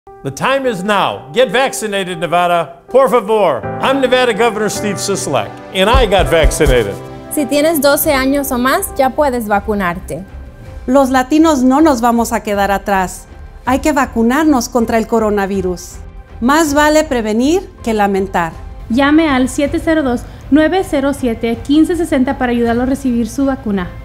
The time is now. Get vaccinated, Nevada. Por favor. I'm Nevada Governor Steve Sisolak, and I got vaccinated. Si tienes 12 años o más, ya puedes vacunarte. Los latinos no nos vamos a quedar atrás. Hay que vacunarnos contra el coronavirus. Más vale prevenir que lamentar. Llame al 702-907-1560 para ayudarlo a recibir su vacuna.